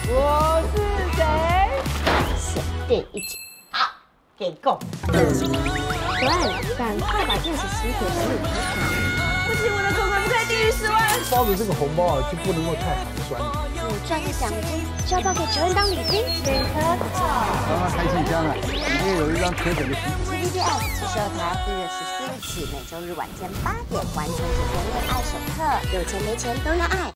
我是谁？ 闪电一击啊！给够！ 对，赶快把电子磁铁整理调好。 不行，我的口口不可以低于10万。 包的这个红包啊，就不能够太寒酸。 有赚的奖金就要报给球员当礼金，给可口。 刚刚开信箱了，里面有一张铁粉的皮。 TVBS 7收台4月14日起，每周日晚间8点完全解锁恋爱手册，有钱没钱都要爱。